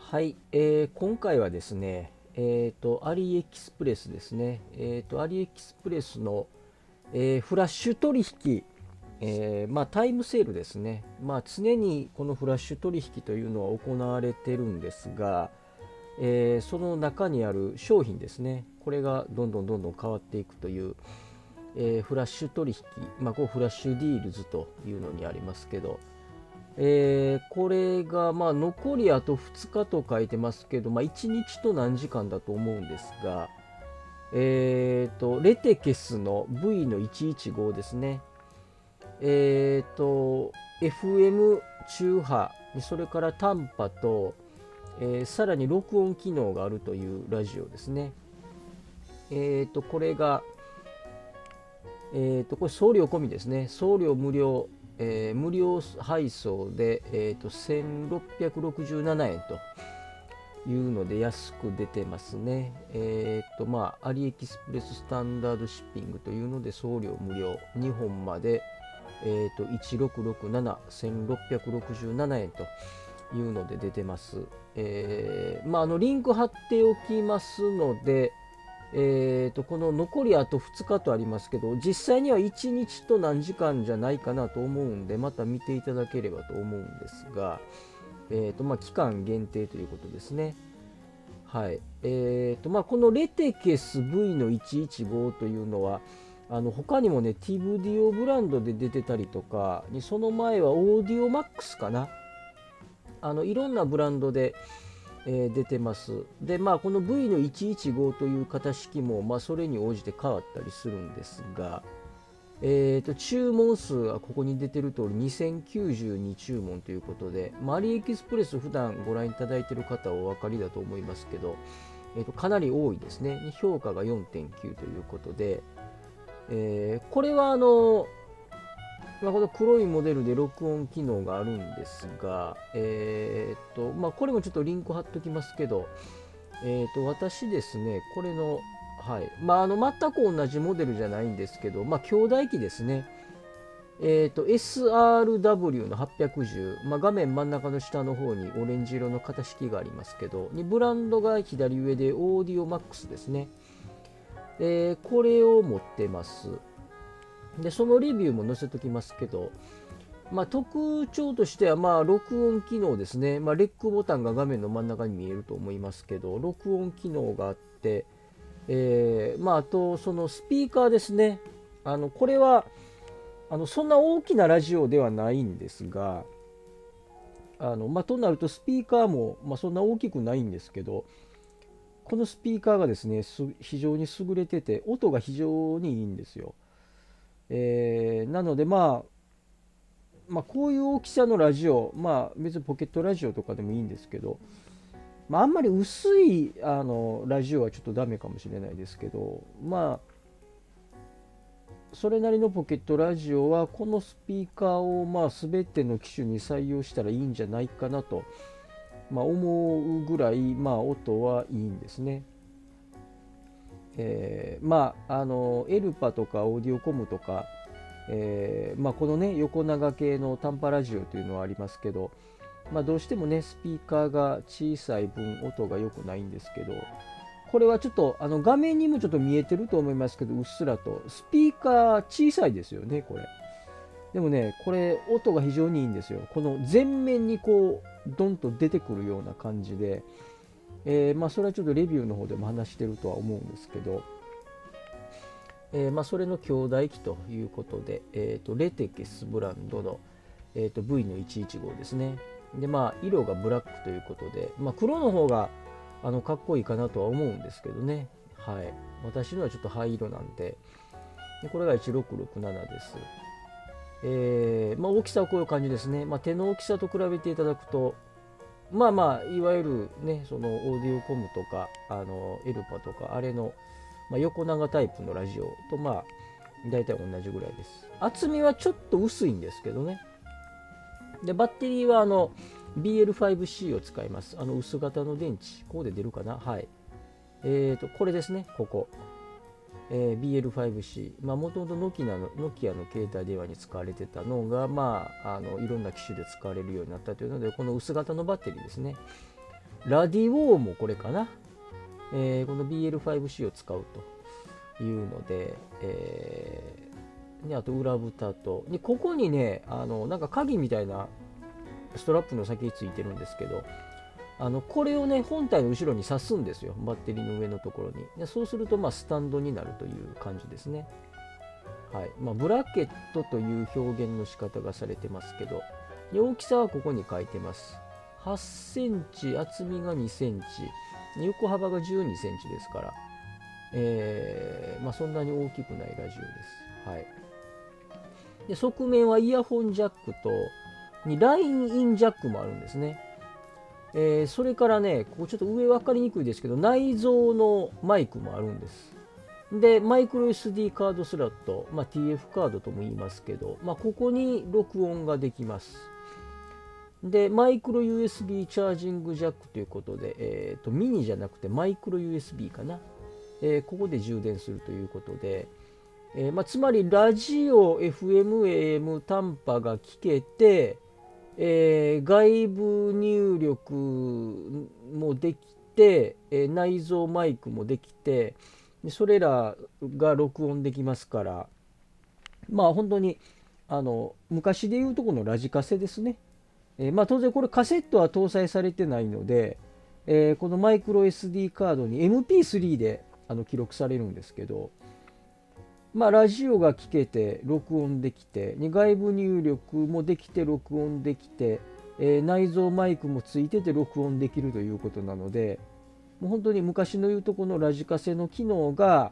はい、今回はですね、アリエキスプレスですね、アリエキスプレスの、フラッシュ取引、タイムセールですね、常にこのフラッシュ取引というのは行われてるんですが、その中にある商品ですね、これがどんどん変わっていくという、フラッシュ取引、こうフラッシュディールズというのにありますけど、これが残りあと2日と書いてますけど、1日と何時間だと思うんですが、レテケスの V の115ですね。FM 中波、それから短波と、さらに録音機能があるというラジオですね。これが、これ送料込みですね。送料無料、無料配送で、1667円というので安く出てますね。アリエキスプレススタンダードシッピングというので送料無料。2本まで、1667、1667円というので出てます。リンク貼っておきますので、この残りあと2日とありますけど、実際には1日と何時間じゃないかなと思うんで、また見ていただければと思うんですが、期間限定ということですね。はい。このレテケス V の115というのは、他にもね、ティブディオブランドで出てたりとか、その前はオーディオマックスかな。いろんなブランドで、出てます。で、この V の115という型式も、それに応じて変わったりするんですが、注文数はここに出てる通り2092注文ということで、アリエキスプレス普段ご覧いただいている方はお分かりだと思いますけど、かなり多いですね。評価が 4.9 ということで、これはこの黒いモデルで録音機能があるんですが、これもちょっとリンク貼っときますけど、私ですね、これの、はい、全く同じモデルじゃないんですけど、兄弟機ですね。SRW の810、画面真ん中の下の方にオレンジ色の型式がありますけど、ブランドが左上でオーディオマックスですね。これを持ってます。で、そのレビューも載せときますけど、特徴としては、録音機能ですね。レックボタンが画面の真ん中に見えると思いますけど、録音機能があって、あと、そのスピーカーですね。これは、そんな大きなラジオではないんですが、となるとスピーカーも、そんな大きくないんですけど、このスピーカーがですね、非常に優れてて、音が非常にいいんですよ。なので、こういう大きさのラジオ、別にポケットラジオとかでもいいんですけど、あんまり薄いラジオはちょっとダメかもしれないですけど、それなりのポケットラジオはこのスピーカーを全ての機種に採用したらいいんじゃないかなと、思うぐらい音はいいんですね。エルパとかオーディオコムとか、このね横長系の短波ラジオというのはありますけど、どうしてもねスピーカーが小さい分音が良くないんですけど、これはちょっと画面にもちょっと見えてると思いますけど、うっすらとスピーカー小さいですよねこれ。でもねこれ音が非常にいいんですよ。この前面にこうドンと出てくるような感じで、それはちょっとレビューの方でも話してるとは思うんですけど、それの兄弟機ということで、レテケスブランドの、V の115ですね。で、色がブラックということで、黒の方がかっこいいかなとは思うんですけどね。はい。私のはちょっと灰色なんで、これが1667です。大きさはこういう感じですね。手の大きさと比べていただくと、いわゆるね、そのオーディオコムとか、エルパとか、あれの、横長タイプのラジオと大体同じぐらいです。厚みはちょっと薄いんですけどね。でバッテリーはBL5C を使います。薄型の電池、ここで出るかな。はい。これですね、ここ。BL5C、もともとノキアの携帯電話に使われてたのが、いろんな機種で使われるようになったというので、この薄型のバッテリーですね。 ラディオーもこれかな。この BL5C を使うというので、あと裏蓋と、でここにね、なんか鍵みたいなストラップの先についてるんですけど、これをね、本体の後ろに挿すんですよ、バッテリーの上のところに。でそうすると、スタンドになるという感じですね。はい。ブラケットという表現の仕方がされてますけど、で大きさはここに書いてます。8センチ、厚みが2センチ、横幅が12センチですから、そんなに大きくないラジオです。はい。で側面はイヤホンジャックとラインインジャックもあるんですね。それからね、ここちょっと上分かりにくいですけど、内蔵のマイクもあるんです。で、マイクロ SD カードスロット、TF カードとも言いますけど、ここに録音ができます。で、マイクロ USB チャージングジャックということで、ミニじゃなくてマイクロ USB かな。ここで充電するということで、つまりラジオ、FM、AM、短波が聞けて、外部入力もできて、内蔵マイクもできて、それらが録音できますから、本当に昔でいうとこのラジカセですね。当然これカセットは搭載されてないので、このマイクロ SD カードに MP3 で記録されるんですけど、ラジオが聞けて録音できて、外部入力もできて録音できて、内蔵マイクもついてて録音できるということなので、もう本当に昔のいうとこのラジカセの機能が、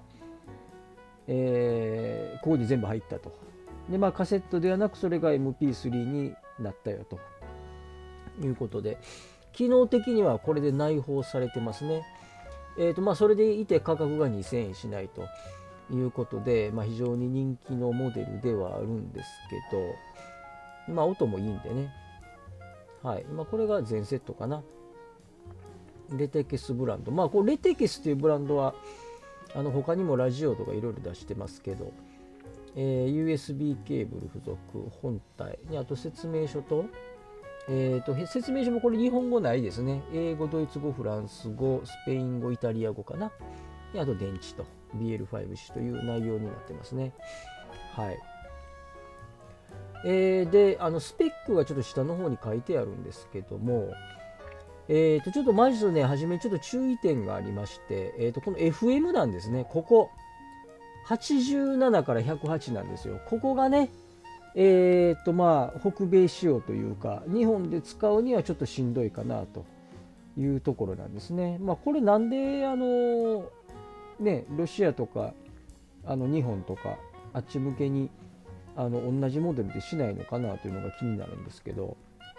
ここに全部入ったと。で、カセットではなくそれが MP3 になったよということで、機能的にはこれで内包されてますね。それでいて価格が2000円しないということで、非常に人気のモデルではあるんですけど、音もいいんでね。はい。これが全セットかな。レテケスブランド。これレテケスというブランドは、他にもラジオとかいろいろ出してますけど、USB ケーブル付属、本体に、あと説明書と、説明書もこれ日本語ないですね。英語、ドイツ語、フランス語、スペイン語、イタリア語かな。であと電池と BL5C という内容になってますね。はい。で、スペックがちょっと下の方に書いてあるんですけども、ちょっとまずね、初めちょっと注意点がありまして、この FM なんですね。ここ。87から108なんですよ。ここがね、北米仕様というか、日本で使うにはちょっとしんどいかなというところなんですね。これなんで、ロシアとか、日本とか、あっち向けに、同じモデルでしないのかなというのが気になるんですけど、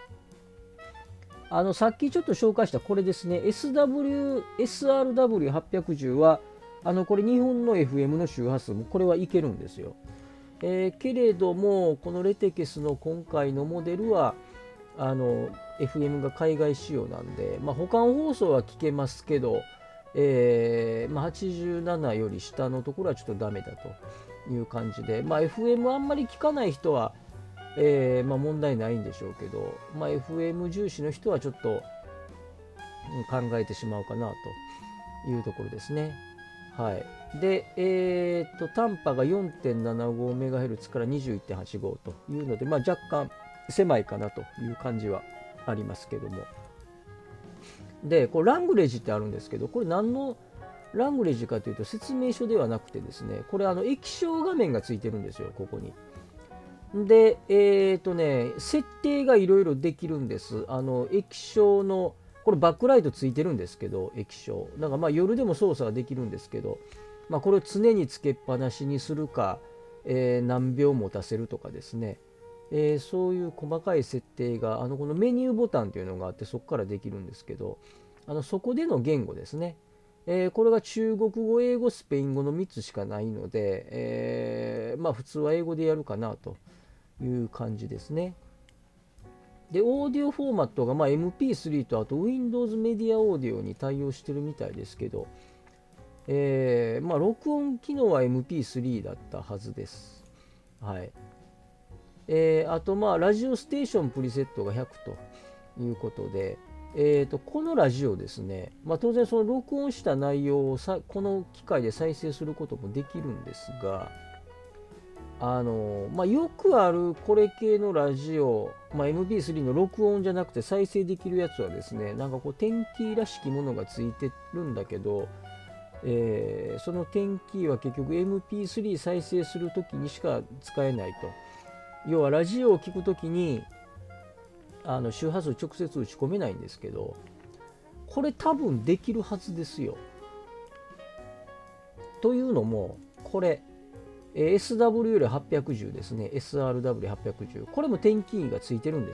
さっきちょっと紹介したこれですね、SRW810 は、これ日本の FM の周波数もこれはいけるんですよ。けれども、このレテケスの今回のモデルは、FM が海外仕様なんで、保管放送は聞けますけど、87より下のところはちょっとダメだという感じで、FM あんまり聞かない人は、問題ないんでしょうけど、FM 重視の人はちょっと考えてしまうかなというところですね。はい。で、短波が 4.75MHz から 21.85 というので、若干狭いかなという感じはありますけども。で、これラングレージってあるんですけど、これ何のラングレージかというと説明書ではなくてですね、これ液晶画面がついてるんですよ、ここに。で、設定がいろいろできるんです。液晶の、これバックライトついてるんですけど、液晶。だから夜でも操作はできるんですけど、これを常につけっぱなしにするか、何秒持たせるとかですね。そういう細かい設定が、このメニューボタンというのがあって、そこからできるんですけど、そこでの言語ですね。これが中国語、英語、スペイン語の3つしかないので、普通は英語でやるかなという感じですね。で、オーディオフォーマットがMP3 とあと Windows メディアオーディオに対応してるみたいですけど、録音機能は MP3 だったはずです。はい。あとラジオステーションプリセットが100ということで、 このラジオですね、当然その録音した内容をこの機械で再生することもできるんですが、よくあるこれ系のラジオ、MP3 の録音じゃなくて再生できるやつはですね、なんかこう、点キーらしきものがついてるんだけど、その点キーは結局 MP3 再生するときにしか使えないと。要はラジオを聞くときに、周波数直接打ち込めないんですけど、これ多分できるはずですよ。というのも、これ、SW より810ですね。SRW810。これも点キーがついてるんです。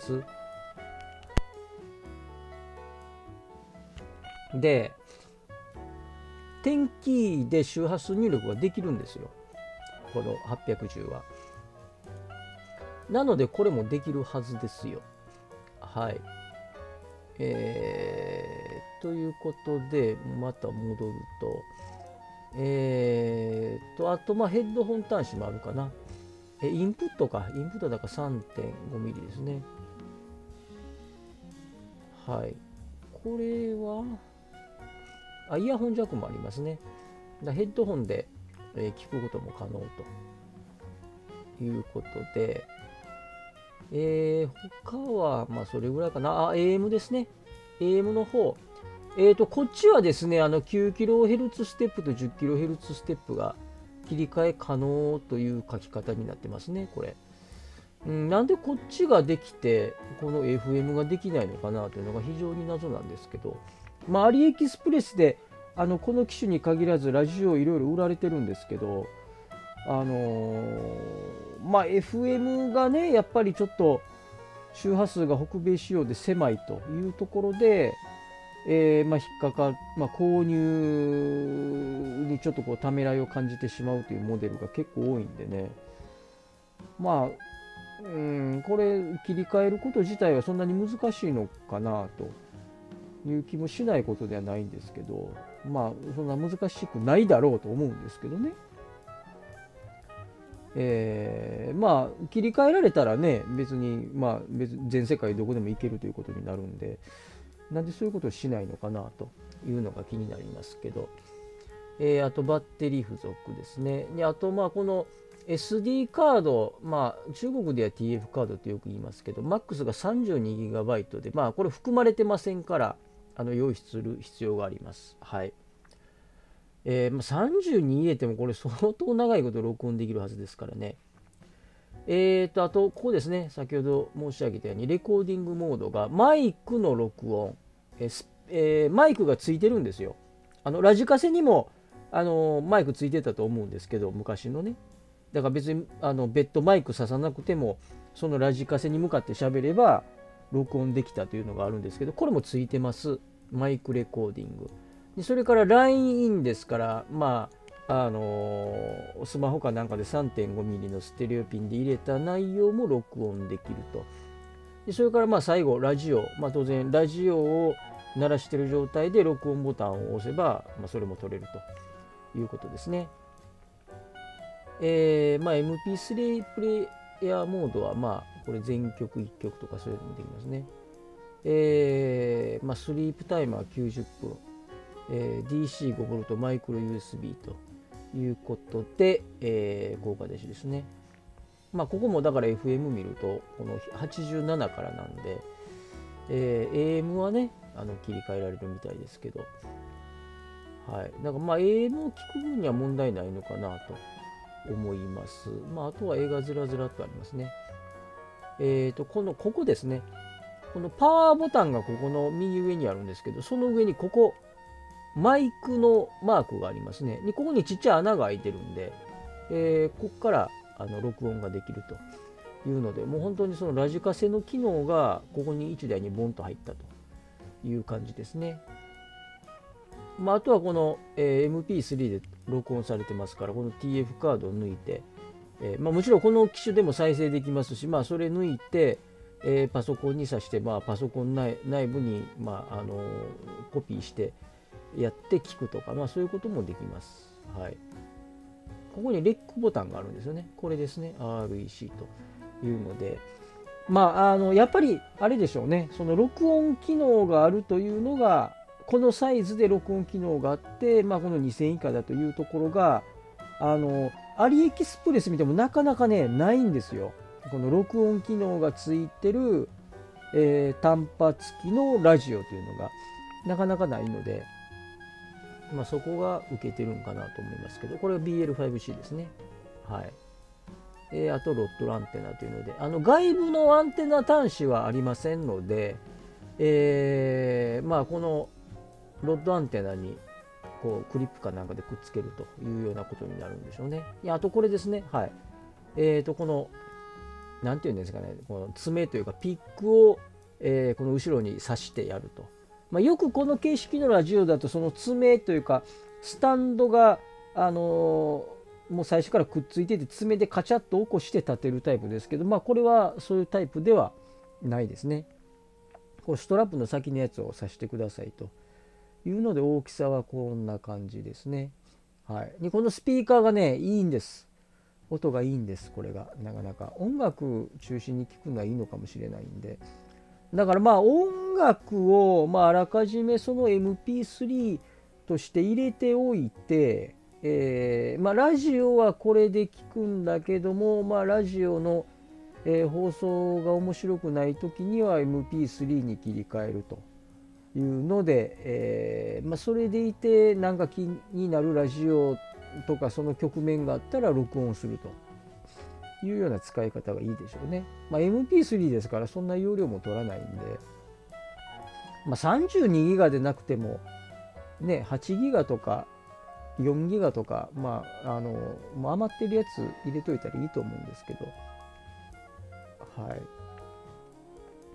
で、点キーで周波数入力ができるんですよ。この810は。なので、これもできるはずですよ。はい。ということで、また戻ると、あと、ヘッドホン端子もあるかな。インプットか。インプットだから 3.5 ミリですね。はい。これは、イヤホンジャックもありますね。ヘッドホンで、聞くことも可能ということで、他は、それぐらいかな。AM ですね。AM の方。こっちはですね、9kHz ステップと 10kHz ステップが切り替え可能という書き方になってますね、これ。なんでこっちができて、この FM ができないのかなというのが非常に謎なんですけど、アリエキスプレスで、この機種に限らずラジオいろいろ売られてるんですけど、FM がね、やっぱりちょっと周波数が北米仕様で狭いというところで、引っかかる、購入にちょっとこうためらいを感じてしまうというモデルが結構多いんでね、これ切り替えること自体はそんなに難しいのかなという気もしないことではないんですけど、そんな難しくないだろうと思うんですけどね。切り替えられたらね、別に、全世界どこでも行けるということになるんで、なんでそういうことをしないのかなというのが気になりますけど、あとバッテリー付属ですね。であと、この SD カード、中国では TF カードってよく言いますけど、MAX が 32GB で、これ含まれてませんから、用意する必要があります。はい。32入れてもこれ相当長いこと録音できるはずですからね。あと、ここですね。先ほど申し上げたように、レコーディングモードがマイクの録音、マイクがついてるんですよ。ラジカセにもマイクついてたと思うんですけど、昔のね。だから別に別途マイク刺さなくても、そのラジカセに向かって喋れば録音できたというのがあるんですけど、これもついてます。マイクレコーディング。でそれから LINE インですから、スマホかなんかで 3.5 ミリのステレオピンで入れた内容も録音できると。でそれから最後、ラジオ。当然、ラジオを鳴らしている状態で録音ボタンを押せば、それも取れるということですね。MP3 プレイヤーモードは、これ全曲1曲とかそういうのもできますね。スリープタイマー90分。DC5V マイクロ USB ということで、効果電子ですね。ここもだから FM 見るとこの87からなんで、AM はね切り替えられるみたいですけど、はい、だからAM を聞く分には問題ないのかなと思います。あとは映画ずらずらとありますね。ここですね。このパワーボタンがここの右上にあるんですけど、その上にここマイクのマークがありますね。でここにちっちゃい穴が開いてるんで、ここから録音ができるというので、もう本当にそのラジカセの機能がここに1台にボンと入ったという感じですね。あとはこの、MP3 で録音されてますから、この TF カードを抜いて、もちろんこの機種でも再生できますし、それ抜いて、パソコンに挿して、パソコン内部に、コピーしてやって聞くとか、そういうこともできます。はい。ここにレックボタンがあるんですよね。これですね。REC というので、 やっぱりあれでしょうね、その録音機能があるというのが、このサイズで録音機能があって、この2000以下だというところが、アリエキスプレス見てもなかなかね、ないんですよ。この録音機能がついてる、単波付きのラジオというのがなかなかないので、そこが受けてるんかなと思いますけど、これは BL5C ですね。はい。あとロッドアンテナというので、外部のアンテナ端子はありませんので、このロッドアンテナにこうクリップかなんかでくっつけるというようなことになるんでしょうね。あとこれですね。はい。この、なんていうんですかね、この爪というかピックを、この後ろに刺してやると。よくこの形式のラジオだとその爪というかスタンドが、もう最初からくっついてて爪でカチャッと起こして立てるタイプですけど、これはそういうタイプではないですね。こうストラップの先のやつを刺してくださいというので、大きさはこんな感じですね。はい。でこのスピーカーがね、いいんです。音がいいんです。これがなかなか音楽中心に聴くのはいいのかもしれないんで。だから音楽をあらかじめその MP3 として入れておいて、ラジオはこれで聞くんだけども、ラジオの、放送が面白くない時には MP3 に切り替えるというので、それでいてなんか気になるラジオとかその局面があったら録音するというような使い方がいいでしょうね。MP3 ですからそんな容量も取らないんで、32ギガでなくてもね、8ギガとか4ギガとか、もう余ってるやつ入れといたらいいと思うんですけど、はい。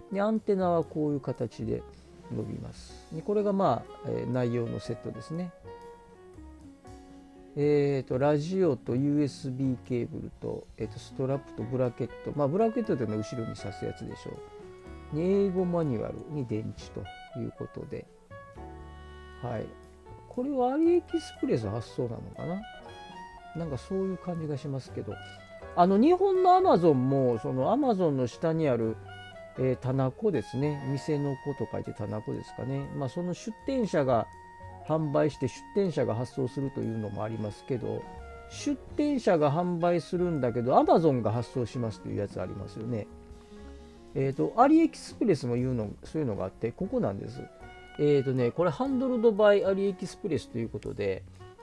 で、アンテナはこういう形で伸びます。でこれが内容のセットですね。ラジオと USB ケーブルと、ストラップとブラケット。ブラケットというのは後ろに挿すやつでしょう。英語マニュアルに電池ということで。はい。これはアリエキスプレス発送なのかな、なんかそういう感じがしますけど。日本のアマゾンも、そのアマゾンの下にある、棚子ですね。店の子と書いて棚子ですかね。その出店者が販売して出店者が発送するというのもありますけど、出店者が販売するんだけど Amazon が発送しますというやつありますよね。アリエキスプレスもそういうのがあって、ここなんです。これハンドルドバイアリエキスプレスということで、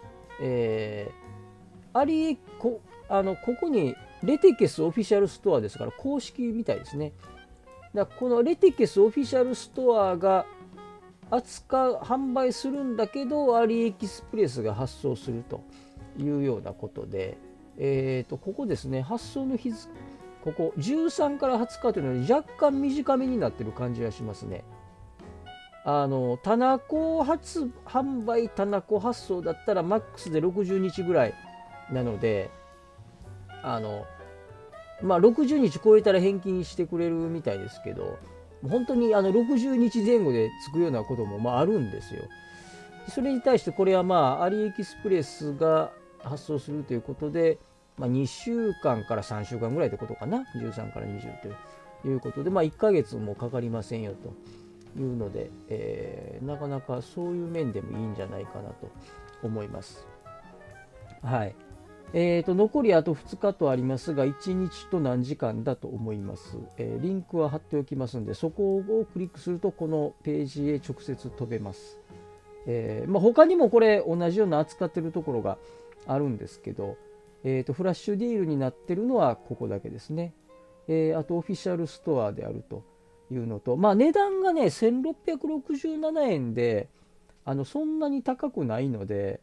ここにレテケスオフィシャルストアですから公式みたいですね。だからこのレテケスオフィシャルストアが販売するんだけど、アリエキスプレスが発送するというようなことで、ここですね、発送の日付、ここ13から20日というので若干短めになってる感じがしますね。棚子販売、棚子発送だったらマックスで60日ぐらいなので、60日超えたら返金してくれるみたいですけど、本当に60日前後でつくようなこともあるんですよ。それに対してこれはアリエキスプレスが発送するということで、2週間から3週間ぐらいってことかな。13から20ということで、1ヶ月もかかりませんよというので、なかなかそういう面でもいいんじゃないかなと思います。はい。残りあと2日とありますが、1日と何時間だと思います。リンクは貼っておきますので、そこをクリックするとこのページへ直接飛べます。他にもこれ同じような扱ってるところがあるんですけど、フラッシュディールになってるのはここだけですね。あとオフィシャルストアであるというのと、値段がね、1667円で、そんなに高くないので、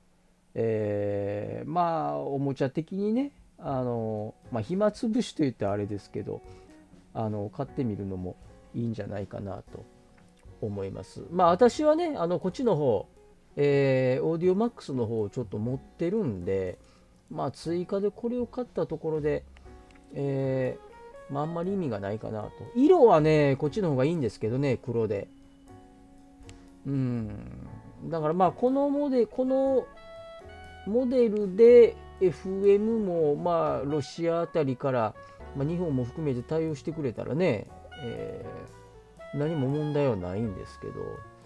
おもちゃ的にね、暇つぶしといってあれですけど、買ってみるのもいいんじゃないかなと思います。私はね、こっちの方、オーディオマックスの方をちょっと持ってるんで、追加でこれを買ったところで、あんまり意味がないかなと。色はね、こっちの方がいいんですけどね、黒で。だからこのモデルで FM もロシアあたりから、日本も含めて対応してくれたらね、 何も問題はないんですけど、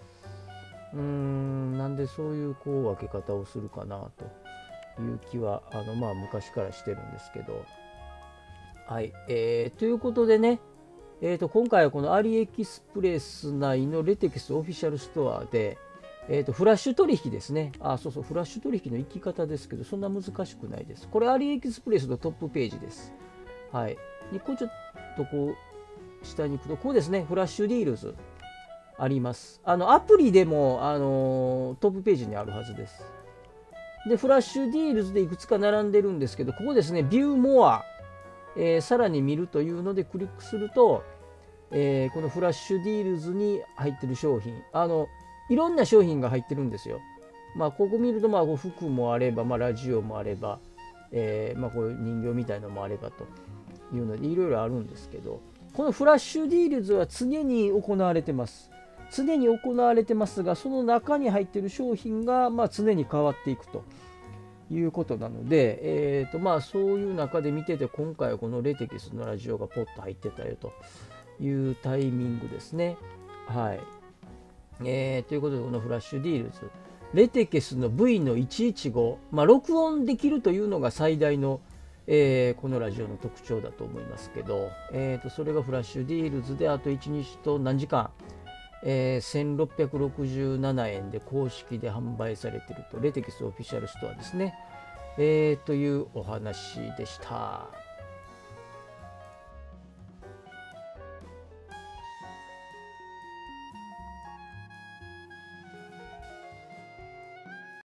なんでそういう分け方をするかなという気は昔からしてるんですけど、はい、ということでね、今回はこのアリエキスプレス内のレテキスオフィシャルストアで、フラッシュ取引ですね。そうそう、フラッシュ取引の行き方ですけど、そんな難しくないです。これアリエキスプレスのトップページです。はい。こうちょっと下に行くと、こうですね、フラッシュディールズあります。アプリでも、トップページにあるはずです。で、フラッシュディールズでいくつか並んでるんですけど、ここですね、ビューモア、さらに見るというのでクリックすると、このフラッシュディールズに入ってる商品、いろんな商品が入ってるんですよ。ここ見ると、服もあれば、ラジオもあれば、こういう人形みたいなのもあればというので、いろいろあるんですけど、このフラッシュディールズは常に行われてます。常に行われてますが、その中に入ってる商品が、常に変わっていくということなので、そういう中で見てて、今回はこのレテキスのラジオがポッと入ってたよというタイミングですね。はい。ということで、このフラッシュディールズ、レテキスの V の115、録音できるというのが最大の、このラジオの特徴だと思いますけど、それがフラッシュディールズで、あと1日と何時間、1667円で公式で販売されていると、レテキスオフィシャルストアですね、というお話でした。